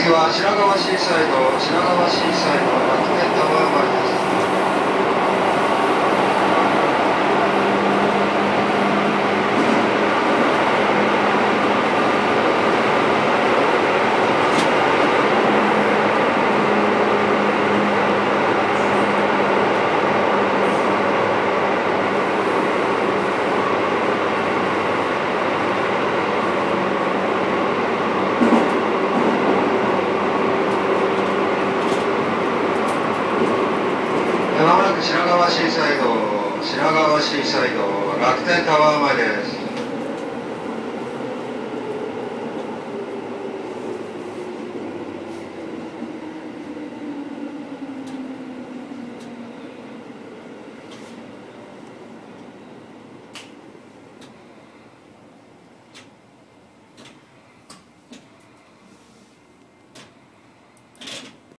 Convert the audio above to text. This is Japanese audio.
次は品川シーサイド、品川シーサイド、楽天タワー前です。まもなく品川シーサイド、品川シーサイド、楽天タワー前です。